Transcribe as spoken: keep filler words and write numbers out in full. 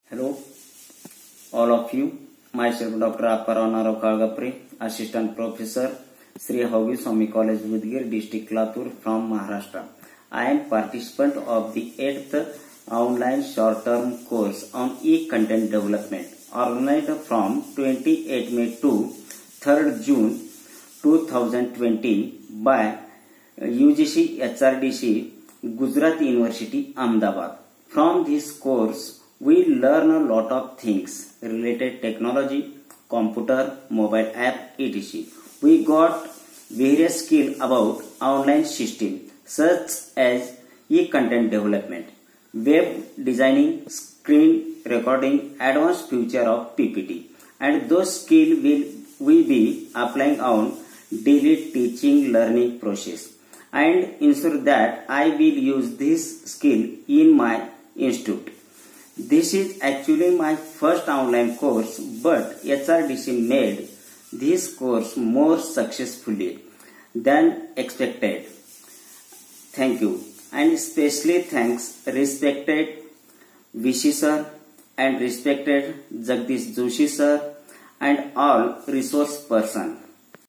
Hello, all of you. Myself, Doctor Aparanarav Kalgapre, Assistant Professor, Sri Hogi Swami College, Budgir, District Latur from Maharashtra. I am participant of the eighth online short-term course on e-content development, organized from twenty-eighth May to third June two thousand twenty by U G C H R D C, Gujarat University, Ahmedabad. From this course, we learn a lot of things related technology, computer, mobile app, et cetera. We got various skills about online system such as e-content development, web designing, screen recording, advanced feature of P P T, and those skills will we be applying on daily teaching learning process and ensure that I will use this skill in my institute. This is actually my first online course, but H R D C made this course more successfully than expected. Thank you, and especially thanks respected V C sir and respected Jagdish Joshi sir and all resource person.